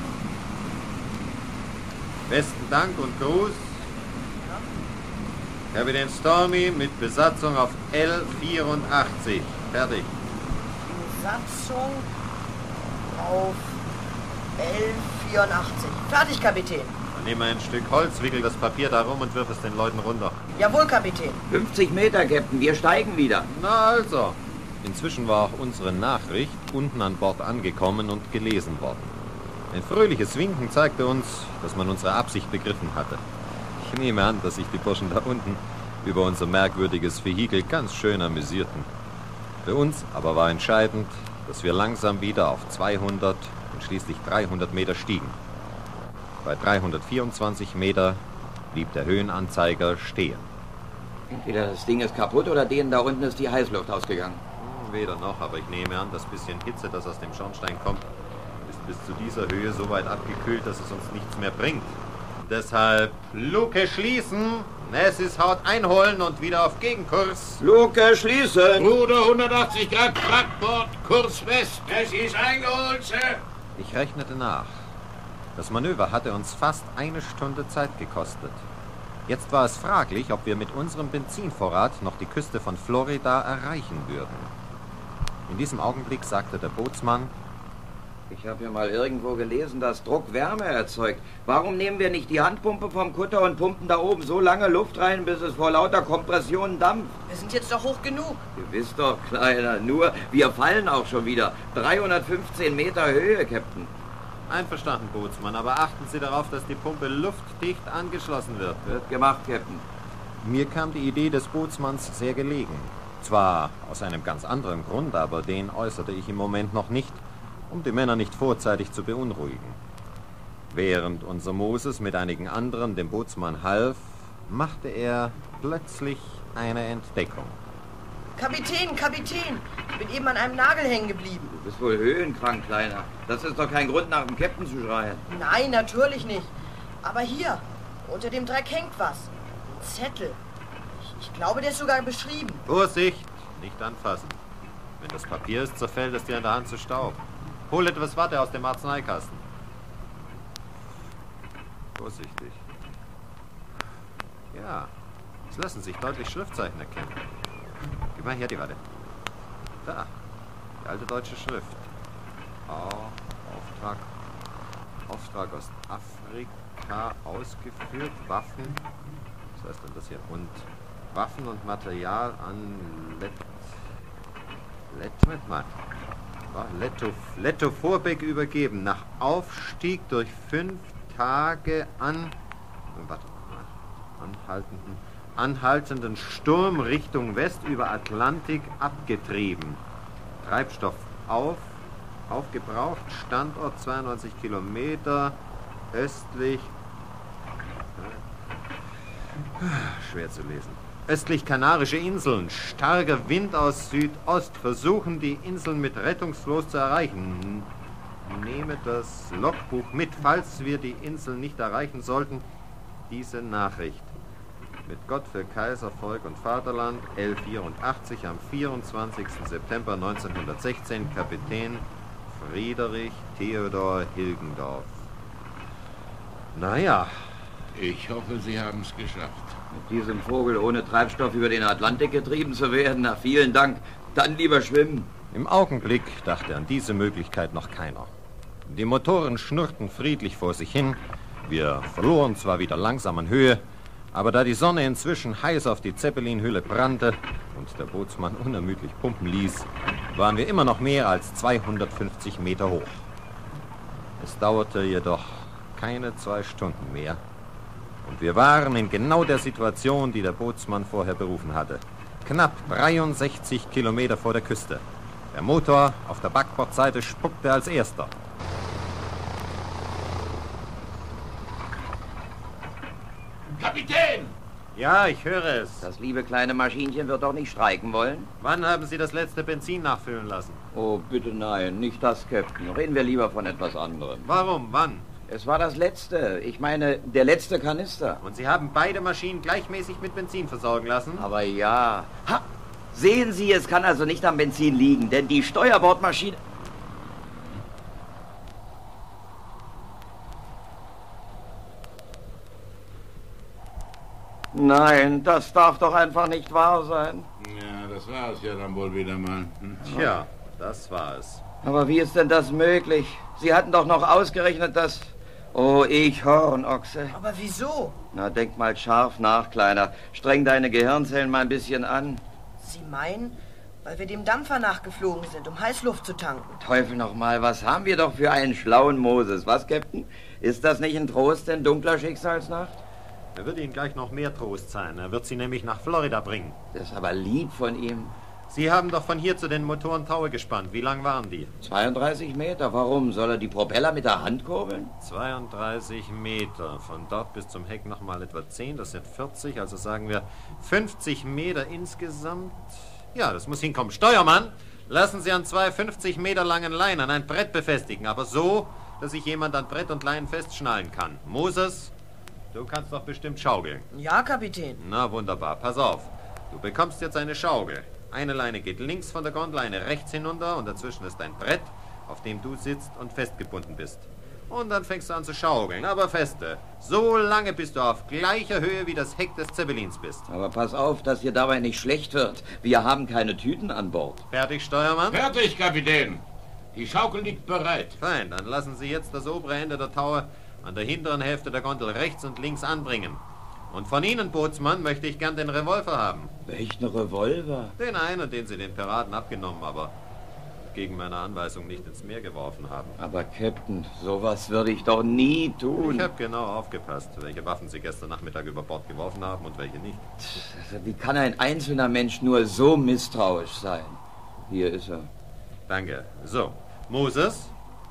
Besten Dank und Gruß. Kapitän Stormy mit Besatzung auf L vierundachtzig. Fertig. Besatzung auf L vierundachtzig. Fertig, Kapitän. Dann nimm ein Stück Holz, wickel das Papier darum und wirf es den Leuten runter. Jawohl, Kapitän. fünfzig Meter, Captain, wir steigen wieder. Na also. Inzwischen war auch unsere Nachricht unten an Bord angekommen und gelesen worden. Ein fröhliches Winken zeigte uns, dass man unsere Absicht begriffen hatte. Ich nehme an, dass sich die Burschen da unten über unser merkwürdiges Vehikel ganz schön amüsierten. Für uns aber war entscheidend, dass wir langsam wieder auf zweihundert und schließlich dreihundert Meter stiegen. Bei dreihundertvierundzwanzig Meter blieb der Höhenanzeiger stehen. Entweder das Ding ist kaputt oder denen da unten ist die Heißluft ausgegangen. Weder noch, aber ich nehme an, das bisschen Hitze, das aus dem Schornstein kommt, ist bis zu dieser Höhe so weit abgekühlt, dass es uns nichts mehr bringt. Deshalb Luke schließen, Nessis Haut einholen und wieder auf Gegenkurs. Luke schließen! Ruder hundertachtzig Grad, Backbord, Kurs West. Es ist eingeholt, Sir. Ich rechnete nach. Das Manöver hatte uns fast eine Stunde Zeit gekostet. Jetzt war es fraglich, ob wir mit unserem Benzinvorrat noch die Küste von Florida erreichen würden. In diesem Augenblick sagte der Bootsmann: Ich habe ja mal irgendwo gelesen, dass Druck Wärme erzeugt. Warum nehmen wir nicht die Handpumpe vom Kutter und pumpen da oben so lange Luft rein, bis es vor lauter Kompression dampft? Wir sind jetzt doch hoch genug. Gewiss doch, Kleiner. Nur, wir fallen auch schon wieder. dreihundertfünfzehn Meter Höhe, Captain. Einverstanden, Bootsmann, aber achten Sie darauf, dass die Pumpe luftdicht angeschlossen wird. Wird gemacht, Captain. Mir kam die Idee des Bootsmanns sehr gelegen. Zwar aus einem ganz anderen Grund, aber den äußerte ich im Moment noch nicht. um die Männer nicht vorzeitig zu beunruhigen. Während unser Moses mit einigen anderen dem Bootsmann half, machte er plötzlich eine Entdeckung. Kapitän, Kapitän, ich bin eben an einem Nagel hängen geblieben. Du bist wohl höhenkrank, Kleiner. Das ist doch kein Grund, nach dem Captain zu schreien. Nein, natürlich nicht. Aber hier, unter dem Dreck hängt was. Ein Zettel. Ich, ich glaube, der ist sogar beschrieben. Vorsicht, nicht anfassen. Wenn das Papier ist, zerfällt es dir in der Hand zu Staub. Hol etwas Watte aus dem Arzneikasten. Vorsichtig. Ja, es lassen sich deutlich Schriftzeichen erkennen. Gib mal her die Watte. Da, die alte deutsche Schrift. Oh, Auftrag. Auftrag aus Afrika ausgeführt. Waffen. Was heißt denn das hier? Und Waffen und Material an Let... Let... Mal. Letto, Letto Vorbeck übergeben. Nach Aufstieg durch fünf Tage an... Warte mal. Anhaltenden... anhaltenden Sturm Richtung West über Atlantik abgetrieben. Treibstoff auf, aufgebraucht, Standort zweiundneunzig Kilometer, östlich, schwer zu lesen, östlich Kanarische Inseln, starker Wind aus Südost, versuchen die Inseln mit Rettungsfloß zu erreichen. Nehme das Logbuch mit, falls wir die Inseln nicht erreichen sollten, diese Nachricht. Mit Gott für Kaiser, Volk und Vaterland, L vierundachtzig am vierundzwanzigsten September neunzehnhundertsechzehn, Kapitän Friedrich Theodor Hilgendorf. Naja. Ich hoffe, Sie haben es geschafft. Mit diesem Vogel ohne Treibstoff über den Atlantik getrieben zu werden, na vielen Dank. Dann lieber schwimmen. Im Augenblick dachte an diese Möglichkeit noch keiner. Die Motoren schnurrten friedlich vor sich hin. Wir verloren zwar wieder langsam an Höhe, aber da die Sonne inzwischen heiß auf die Zeppelin-Hülle brannte und der Bootsmann unermüdlich pumpen ließ, waren wir immer noch mehr als zweihundertfünfzig Meter hoch. Es dauerte jedoch keine zwei Stunden mehr und wir waren in genau der Situation, die der Bootsmann vorher berufen hatte. Knapp dreiundsechzig Kilometer vor der Küste. Der Motor auf der Backbordseite spuckte als erster. Kapitän! Ja, ich höre es. Das liebe kleine Maschinchen wird doch nicht streiken wollen. Wann haben Sie das letzte Benzin nachfüllen lassen? Oh, bitte nein, nicht das, Captain. Reden wir lieber von etwas anderem. Warum? Wann? Es war das letzte. Ich meine, der letzte Kanister. Und Sie haben beide Maschinen gleichmäßig mit Benzin versorgen lassen? Aber ja. Ha! Sehen Sie, es kann also nicht am Benzin liegen, denn die Steuerbordmaschine... Nein, das darf doch einfach nicht wahr sein. Ja, das war es ja dann wohl wieder mal. Hm? Tja, das war es. Aber wie ist denn das möglich? Sie hatten doch noch ausgerechnet, dass... Oh, ich Hornochse. Aber wieso? Na, denk mal scharf nach, Kleiner. Streng deine Gehirnzellen mal ein bisschen an. Sie meinen, weil wir dem Dampfer nachgeflogen sind, um Heißluft zu tanken. Teufel noch mal, was haben wir doch für einen schlauen Moses, was, Captain? Ist das nicht ein Trost in dunkler Schicksalsnacht? Er wird Ihnen gleich noch mehr Trost sein. Er wird Sie nämlich nach Florida bringen. Das ist aber lieb von ihm. Sie haben doch von hier zu den Motoren Taue gespannt. Wie lang waren die? zweiunddreißig Meter. Warum? Soll er die Propeller mit der Hand kurbeln? zweiunddreißig Meter. Von dort bis zum Heck nochmal etwa zehn. Das sind vierzig. Also sagen wir fünfzig Meter insgesamt. Ja, das muss hinkommen. Steuermann, lassen Sie an zwei fünfzig Meter langen Leinen ein Brett befestigen. Aber so, dass sich jemand an Brett und Leinen festschnallen kann. Moses, du kannst doch bestimmt schaukeln. Ja, Kapitän. Na, wunderbar. Pass auf. Du bekommst jetzt eine Schaukel. Eine Leine geht links von der Gondleine rechts hinunter und dazwischen ist ein Brett, auf dem du sitzt und festgebunden bist. Und dann fängst du an zu schaukeln, aber feste. So lange, bis du auf gleicher Höhe wie das Heck des Zeppelins bist. Aber pass auf, dass dir dabei nicht schlecht wird. Wir haben keine Tüten an Bord. Fertig, Steuermann? Fertig, Kapitän. Die Schaukel liegt bereit. Fein, dann lassen Sie jetzt das obere Ende der Taue an der hinteren Hälfte der Gondel rechts und links anbringen. Und von Ihnen, Bootsmann, möchte ich gern den Revolver haben. Welchen Revolver? Den einen, den Sie den Piraten abgenommen, aber gegen meine Anweisung nicht ins Meer geworfen haben. Aber, Captain, sowas würde ich doch nie tun. Ich habe genau aufgepasst, welche Waffen Sie gestern Nachmittag über Bord geworfen haben und welche nicht. Wie kann ein einzelner Mensch nur so misstrauisch sein? Hier ist er. Danke. So, Moses,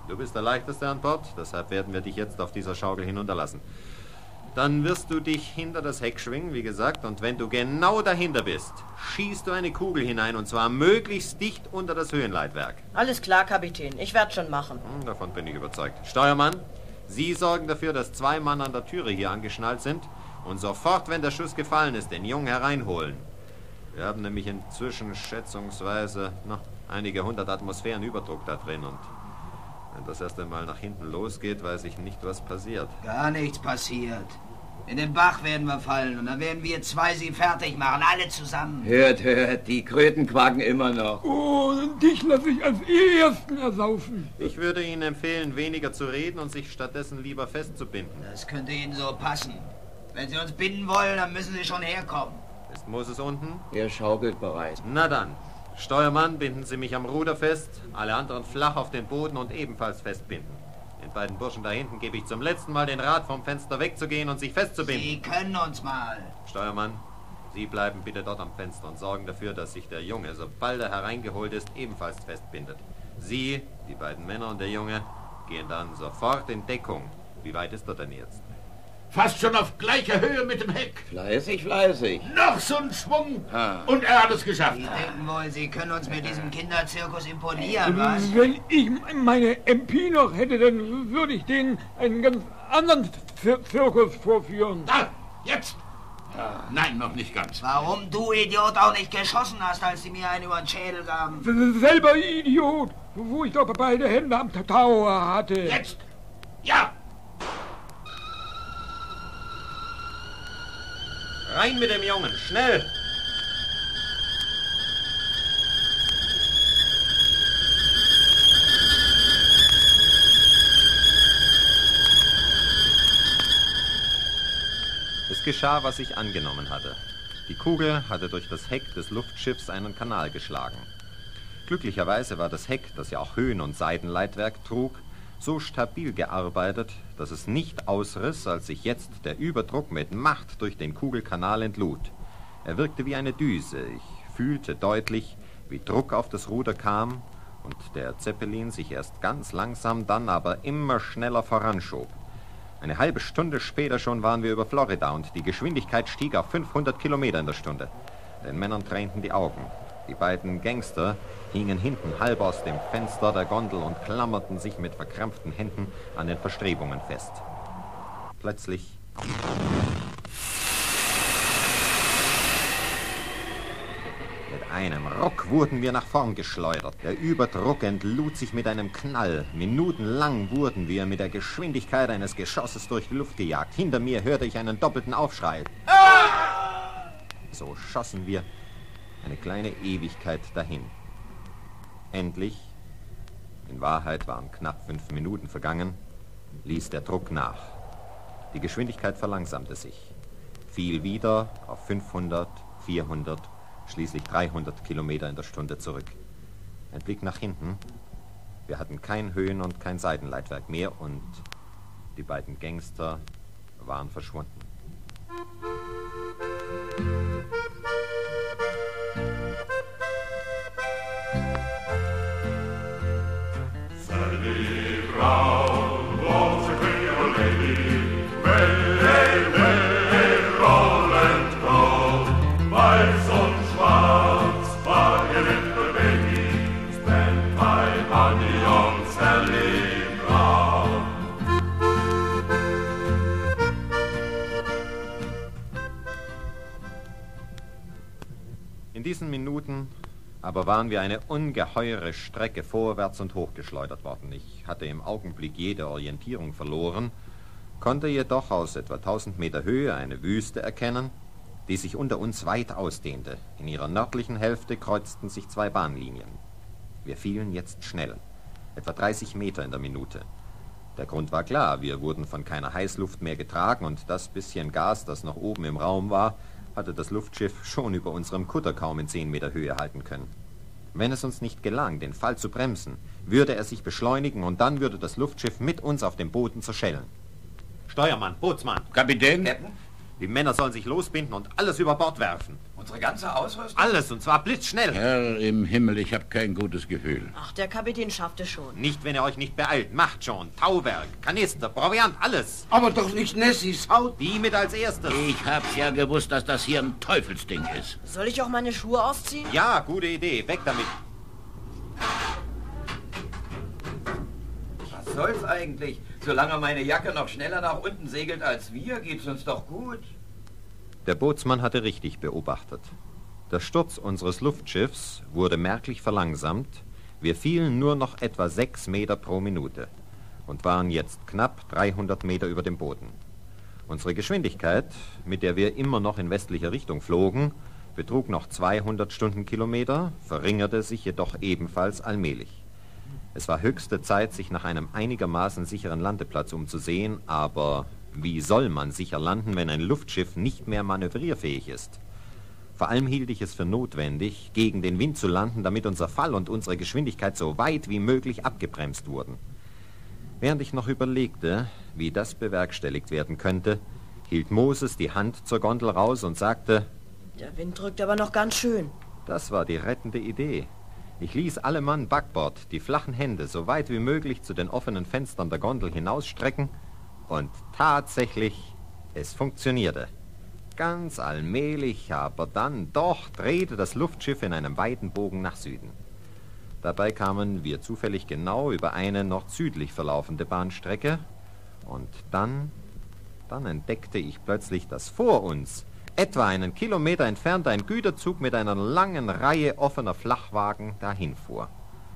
Du bist der Leichteste an Bord, deshalb werden wir dich jetzt auf dieser Schaukel hinunterlassen. Dann wirst du dich hinter das Heck schwingen, wie gesagt, und wenn du genau dahinter bist, schießt du eine Kugel hinein, und zwar möglichst dicht unter das Höhenleitwerk. Alles klar, Kapitän. Ich werde schon machen. Hm, davon bin ich überzeugt. Steuermann, Sie sorgen dafür, dass zwei Mann an der Türe hier angeschnallt sind und sofort, wenn der Schuss gefallen ist, den Jungen hereinholen. Wir haben nämlich inzwischen schätzungsweise noch einige hundert Atmosphären Überdruck da drin, und wenn das erst einmal nach hinten losgeht, weiß ich nicht, was passiert. Gar nichts passiert. In den Bach werden wir fallen und dann werden wir zwei sie fertig machen, alle zusammen. Hört, hört, die Kröten quaken immer noch. Oh, und dich lasse ich als Ersten ersaufen. Ich würde Ihnen empfehlen, weniger zu reden und sich stattdessen lieber festzubinden. Das könnte Ihnen so passen. Wenn Sie uns binden wollen, dann müssen Sie schon herkommen. Ist Moses unten? Er schaukelt bereit. Na dann. Steuermann, binden Sie mich am Ruder fest, alle anderen flach auf den Boden und ebenfalls festbinden. Den beiden Burschen da hinten gebe ich zum letzten Mal den Rat, vom Fenster wegzugehen und sich festzubinden. Sie können uns mal. Steuermann, Sie bleiben bitte dort am Fenster und sorgen dafür, dass sich der Junge, sobald er hereingeholt ist, ebenfalls festbindet. Sie, die beiden Männer und der Junge, gehen dann sofort in Deckung. Wie weit ist er denn jetzt? Fast schon auf gleicher Höhe mit dem Heck. Fleißig, fleißig. Noch so ein Schwung. Ah. Und er hat es geschafft. Sie denken wohl, Sie können uns mit diesem Kinderzirkus imponieren, was? Wenn ich meine M P noch hätte, dann würde ich denen einen ganz anderen Zir Zirkus vorführen. Da, jetzt. Nein, noch nicht ganz. Warum du, Idiot, auch nicht geschossen hast, als Sie mir einen über den Schädel gaben? Selber Idiot, wo ich doch beide Hände am Tower hatte. Jetzt. Ja. Rein mit dem Jungen, schnell! Es geschah, was ich angenommen hatte. Die Kugel hatte durch das Heck des Luftschiffs einen Kanal geschlagen. Glücklicherweise war das Heck, das ja auch Höhen- und Seitenleitwerk trug, so stabil gearbeitet, dass es nicht ausriss, als sich jetzt der Überdruck mit Macht durch den Kugelkanal entlud. Er wirkte wie eine Düse. Ich fühlte deutlich, wie Druck auf das Ruder kam und der Zeppelin sich erst ganz langsam, dann aber immer schneller voranschob. Eine halbe Stunde später schon waren wir über Florida und die Geschwindigkeit stieg auf fünfhundert Kilometer in der Stunde. Den Männern tränten die Augen. Die beiden Gangster hingen hinten halb aus dem Fenster der Gondel und klammerten sich mit verkrampften Händen an den Verstrebungen fest. Plötzlich mit einem Ruck wurden wir nach vorn geschleudert. Der Überdruck entlud sich mit einem Knall. Minutenlang wurden wir mit der Geschwindigkeit eines Geschosses durch die Luft gejagt. Hinter mir hörte ich einen doppelten Aufschrei. So schossen wir eine kleine Ewigkeit dahin. Endlich, in Wahrheit waren knapp fünf Minuten vergangen, ließ der Druck nach. Die Geschwindigkeit verlangsamte sich, fiel wieder auf fünfhundert, vierhundert, schließlich dreihundert Kilometer in der Stunde zurück. Ein Blick nach hinten. Wir hatten kein Höhen- und kein Seitenleitwerk mehr und die beiden Gangster waren verschwunden. In diesen Minuten aber waren wir eine ungeheure Strecke vorwärts und hochgeschleudert worden. Ich hatte im Augenblick jede Orientierung verloren, konnte jedoch aus etwa tausend Meter Höhe eine Wüste erkennen, die sich unter uns weit ausdehnte. In ihrer nördlichen Hälfte kreuzten sich zwei Bahnlinien. Wir fielen jetzt schnell, etwa dreißig Meter in der Minute. Der Grund war klar, wir wurden von keiner Heißluft mehr getragen und das bisschen Gas, das noch oben im Raum war, hatte das Luftschiff schon über unserem Kutter kaum in zehn Meter Höhe halten können. Wenn es uns nicht gelang, den Fall zu bremsen, würde er sich beschleunigen und dann würde das Luftschiff mit uns auf dem Boden zerschellen. Steuermann, Bootsmann. Kapitän? Captain? Die Männer sollen sich losbinden und alles über Bord werfen. Unsere ganze Ausrüstung? Alles, und zwar blitzschnell. Herr im Himmel, ich habe kein gutes Gefühl. Ach, der Kapitän schafft es schon. Nicht, wenn ihr euch nicht beeilt. Macht schon. Tauwerk, Kanister, Proviant, alles. Aber doch nicht Nessies Haut. Die mit als erstes. Ich hab's ja gewusst, dass das hier ein Teufelsding ist. Soll ich auch meine Schuhe ausziehen? Ja, gute Idee. Weg damit. Was soll's eigentlich? Solange meine Jacke noch schneller nach unten segelt als wir, geht's uns doch gut. Der Bootsmann hatte richtig beobachtet. Der Sturz unseres Luftschiffs wurde merklich verlangsamt. Wir fielen nur noch etwa sechs Meter pro Minute und waren jetzt knapp dreihundert Meter über dem Boden. Unsere Geschwindigkeit, mit der wir immer noch in westlicher Richtung flogen, betrug noch zweihundert Stundenkilometer, verringerte sich jedoch ebenfalls allmählich. Es war höchste Zeit, sich nach einem einigermaßen sicheren Landeplatz umzusehen, aber wie soll man sicher landen, wenn ein Luftschiff nicht mehr manövrierfähig ist? Vor allem hielt ich es für notwendig, gegen den Wind zu landen, damit unser Fall und unsere Geschwindigkeit so weit wie möglich abgebremst wurden. Während ich noch überlegte, wie das bewerkstelligt werden könnte, hielt Moses die Hand zur Gondel raus und sagte: Der Wind drückt aber noch ganz schön. Das war die rettende Idee. Ich ließ alle Mann backbord die flachen Hände so weit wie möglich zu den offenen Fenstern der Gondel hinausstrecken und tatsächlich, es funktionierte. Ganz allmählich, aber dann doch drehte das Luftschiff in einem weiten Bogen nach Süden. Dabei kamen wir zufällig genau über eine nord-südlich verlaufende Bahnstrecke und dann, dann entdeckte ich plötzlich, dass vor uns etwa einen Kilometer entfernt ein Güterzug mit einer langen Reihe offener Flachwagen dahinfuhr.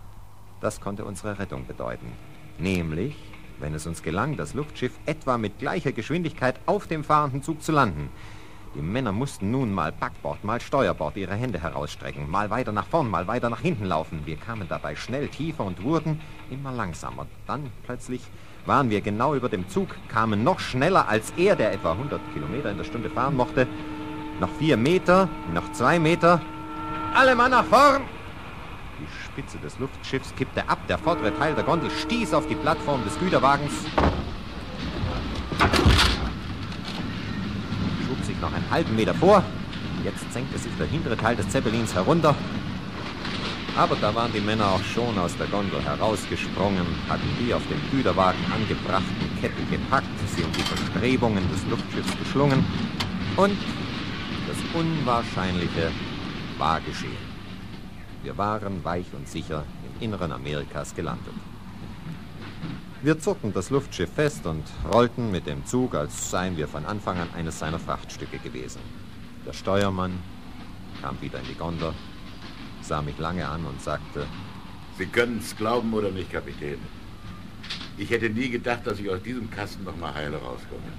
Das konnte unsere Rettung bedeuten. Nämlich, wenn es uns gelang, das Luftschiff etwa mit gleicher Geschwindigkeit auf dem fahrenden Zug zu landen. Die Männer mussten nun mal Backbord, mal Steuerbord ihre Hände herausstrecken, mal weiter nach vorn, mal weiter nach hinten laufen. Wir kamen dabei schnell tiefer und wurden immer langsamer. Dann plötzlich waren wir genau über dem Zug, kamen noch schneller als er, der etwa hundert Kilometer in der Stunde fahren mochte. Noch vier Meter, noch zwei Meter. Alle Mann nach vorn! Die Spitze des Luftschiffs kippte ab, der vordere Teil der Gondel stieß auf die Plattform des Güterwagens, schob sich noch einen halben Meter vor. Jetzt senkte sich der hintere Teil des Zeppelins herunter. Aber da waren die Männer auch schon aus der Gondel herausgesprungen, hatten die auf dem Güterwagen angebrachten Ketten gepackt, sie um die Verstrebungen des Luftschiffs geschlungen und das Unwahrscheinliche war geschehen. Wir waren weich und sicher im Inneren Amerikas gelandet. Wir zurrten das Luftschiff fest und rollten mit dem Zug, als seien wir von Anfang an eines seiner Frachtstücke gewesen. Der Steuermann kam wieder in die Gondel, sah mich lange an und sagte: Sie können es glauben oder nicht, Kapitän. Ich hätte nie gedacht, dass ich aus diesem Kasten noch mal heile rauskomme.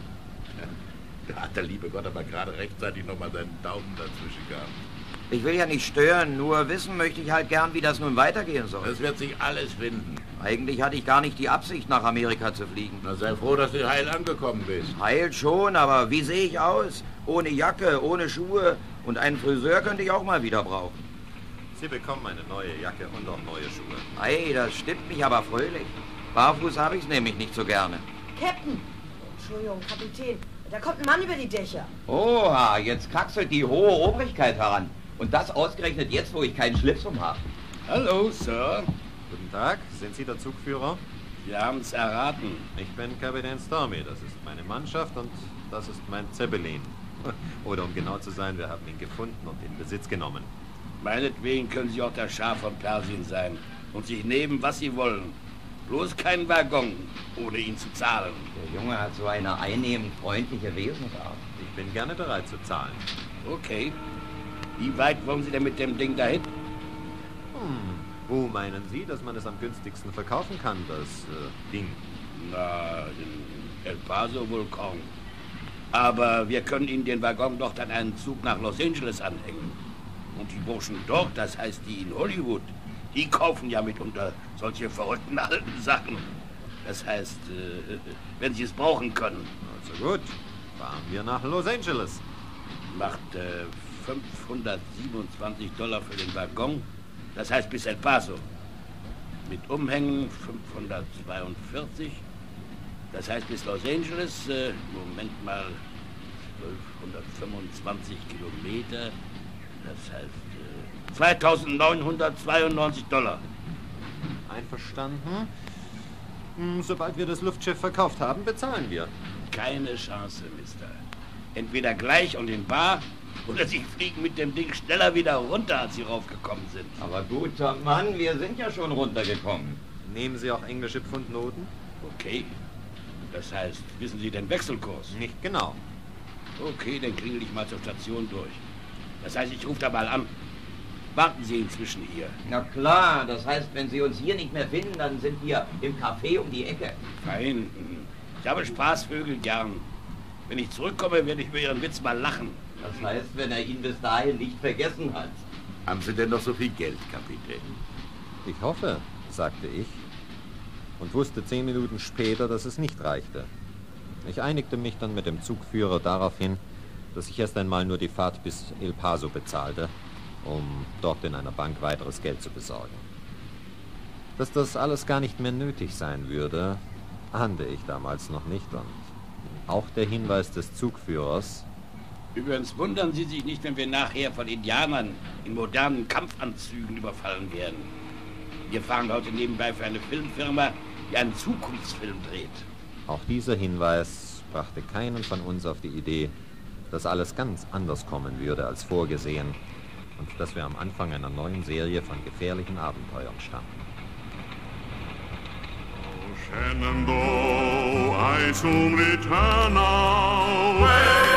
Da hat der liebe Gott aber gerade rechtzeitig noch mal seinen Daumen dazwischen gehabt. Ich will ja nicht stören, nur wissen möchte ich halt gern, wie das nun weitergehen soll. Das wird sich alles finden. Eigentlich hatte ich gar nicht die Absicht, nach Amerika zu fliegen. Na, sei froh, dass du heil angekommen bist. Heil schon, aber wie sehe ich aus? Ohne Jacke, ohne Schuhe und einen Friseur könnte ich auch mal wieder brauchen. Sie bekommen eine neue Jacke und auch neue Schuhe. Ei, das stimmt mich aber fröhlich. Barfuß habe ich es nämlich nicht so gerne. Captain! Entschuldigung, Kapitän. Da kommt ein Mann über die Dächer. Oha, jetzt kraxelt die hohe Obrigkeit heran. Und das ausgerechnet jetzt, wo ich keinen Schlips um habe. Hallo, Sir. Guten Tag, sind Sie der Zugführer? Sie haben es erraten. Ich bin Kapitän Stormy, das ist meine Mannschaft und das ist mein Zeppelin. Oder um genau zu sein, wir haben ihn gefunden und in Besitz genommen. Meinetwegen können Sie auch der Schah von Persien sein und sich nehmen, was Sie wollen. Bloß kein Waggon, ohne ihn zu zahlen. Der Junge hat so eine einnehmend freundliche Wesensart. Ich bin gerne bereit zu zahlen. Okay. Wie weit wollen Sie denn mit dem Ding dahin? Hm, wo meinen Sie, dass man es am günstigsten verkaufen kann, das äh, Ding? Na, in El Paso wohl kaum. Aber wir können Ihnen den Waggon doch dann einen Zug nach Los Angeles anhängen. Und die Burschen dort, das heißt die in Hollywood, die kaufen ja mitunter solche verrückten alten Sachen. Das heißt, äh, wenn sie es brauchen können. Also gut, fahren wir nach Los Angeles. Macht äh, fünfhundertsiebenundzwanzig Dollar für den Waggon, das heißt bis El Paso. Mit Umhängen fünfhundertzweiundvierzig, das heißt bis Los Angeles, äh, Moment mal, zwölfhundertfünfundzwanzig Kilometer, das heißt äh, zweitausendneunhundertzweiundneunzig Dollar. Einverstanden. Hm, sobald wir das Luftschiff verkauft haben, bezahlen wir. Keine Chance, Mister. Entweder gleich und in bar, oder Sie fliegen mit dem Ding schneller wieder runter, als Sie raufgekommen sind. Aber guter Mann, wir sind ja schon runtergekommen. Nehmen Sie auch englische Pfundnoten? Okay. Das heißt, wissen Sie den Wechselkurs? Nicht genau. Okay, dann klingel ich mal zur Station durch. Das heißt, ich rufe da mal an. Warten Sie inzwischen hier. Na klar, das heißt, wenn Sie uns hier nicht mehr finden, dann sind wir im Café um die Ecke. Fein. Ich habe Spaßvögel gern. Wenn ich zurückkomme, werde ich über Ihren Witz mal lachen. Das heißt, wenn er ihn bis dahin nicht vergessen hat. Haben Sie denn noch so viel Geld, Kapitän? Ich hoffe, sagte ich. Und wusste zehn Minuten später, dass es nicht reichte. Ich einigte mich dann mit dem Zugführer darauf hin, dass ich erst einmal nur die Fahrt bis El Paso bezahlte, um dort in einer Bank weiteres Geld zu besorgen. Dass das alles gar nicht mehr nötig sein würde, ahnte ich damals noch nicht, und auch der Hinweis des Zugführers. Übrigens wundern Sie sich nicht, wenn wir nachher von Indianern in modernen Kampfanzügen überfallen werden. Wir fahren heute nebenbei für eine Filmfirma, die einen Zukunftsfilm dreht. Auch dieser Hinweis brachte keinen von uns auf die Idee, dass alles ganz anders kommen würde als vorgesehen und dass wir am Anfang einer neuen Serie von gefährlichen Abenteuern standen. Shenandoah, I soon return now.